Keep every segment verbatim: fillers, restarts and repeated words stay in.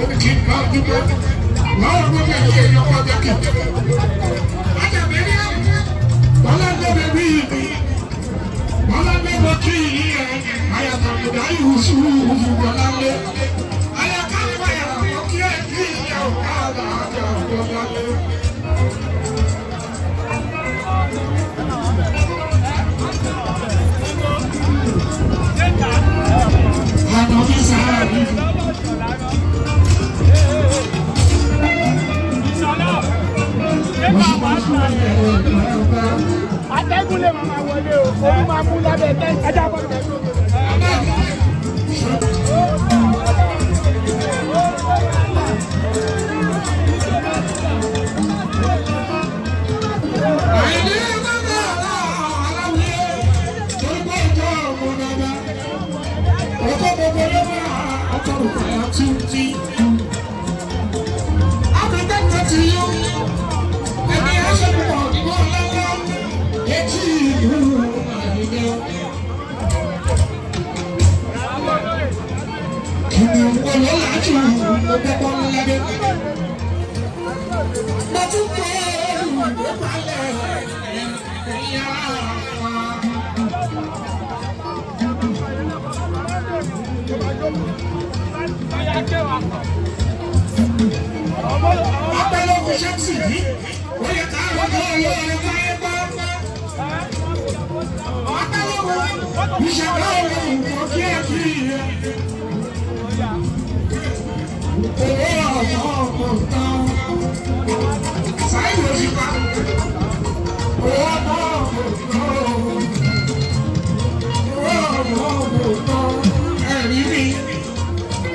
Omi kì í bá dúpẹ́. Láwọn ọmọ mi yé èèyàn pàtàkì. Ajá mi rí ẹ̀. Bọ́lá ń lé mi bí. Bọ́lá ń lé mi kí ìyẹn. Àyàtọ̀ ìdá ìhùsù bọ́lá ń lé. Àyàká ìwáyà ọ̀kí ẹ̀ kí ìyẹn ọ̀ká àgbà bọ́lá ń lé. Atẹ́gùn lè máa wọlé o, orí máa mú lábẹ́ tẹ́ ajá bọ́ tẹ́.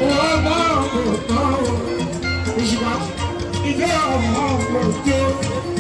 Oh,